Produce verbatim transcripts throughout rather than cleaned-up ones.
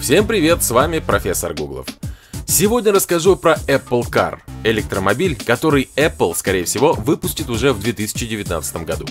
Всем привет, с вами профессор Гуглов. Сегодня расскажу про Apple Car, электромобиль, который Apple, скорее всего, выпустит уже в две тысячи девятнадцатом году.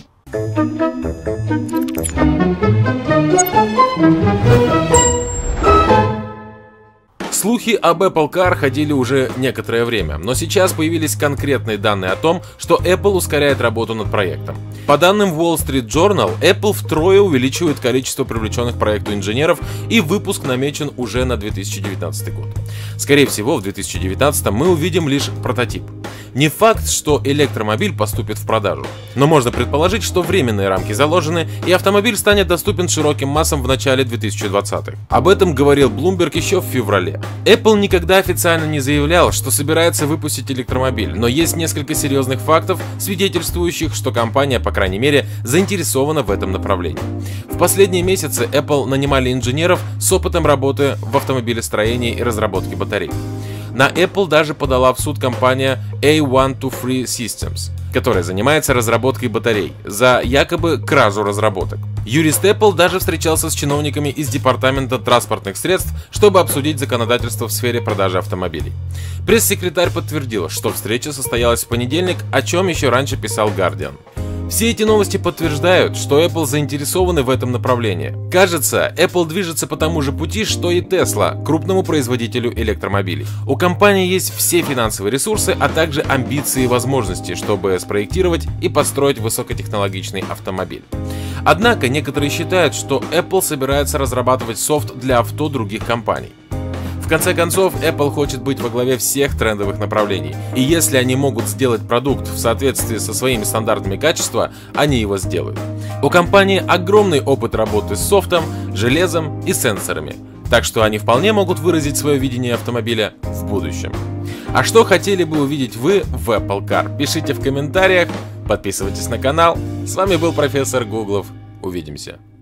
Слухи об Apple Car ходили уже некоторое время, но сейчас появились конкретные данные о том, что Apple ускоряет работу над проектом. По данным Wall Street Journal, Apple втрое увеличивает количество привлеченных к проекту инженеров, и выпуск намечен уже на две тысячи девятнадцатый год. Скорее всего, в две тысячи девятнадцатом мы увидим лишь прототип. Не факт, что электромобиль поступит в продажу, но можно предположить, что временные рамки заложены, и автомобиль станет доступен широким массам в начале две тысячи двадцатых. Об этом говорил Bloomberg еще в феврале. Apple никогда официально не заявлял, что собирается выпустить электромобиль, но есть несколько серьезных фактов, свидетельствующих, что компания, по крайней мере, заинтересована в этом направлении. В последние месяцы Apple нанимали инженеров с опытом работы в автомобилестроении и разработке батарей. На Apple даже подала в суд компания A один два три Systems, которая занимается разработкой батарей, за якобы кражу разработок. Юрист Apple даже встречался с чиновниками из Департамента транспортных средств, чтобы обсудить законодательство в сфере продажи автомобилей. Пресс-секретарь подтвердил, что встреча состоялась в понедельник, о чем еще раньше писал Guardian. Все эти новости подтверждают, что Apple заинтересованы в этом направлении. Кажется, Apple движется по тому же пути, что и Tesla, крупному производителю электромобилей. У компании есть все финансовые ресурсы, а также амбиции и возможности, чтобы спроектировать и построить высокотехнологичный автомобиль. Однако некоторые считают, что Apple собирается разрабатывать софт для авто других компаний. В конце концов, Apple хочет быть во главе всех трендовых направлений, и если они могут сделать продукт в соответствии со своими стандартами качества, они его сделают. У компании огромный опыт работы с софтом, железом и сенсорами, так что они вполне могут выразить свое видение автомобиля в будущем. А что хотели бы увидеть вы в Apple Car? Пишите в комментариях, подписывайтесь на канал. С вами был профессор Гуглов. Увидимся.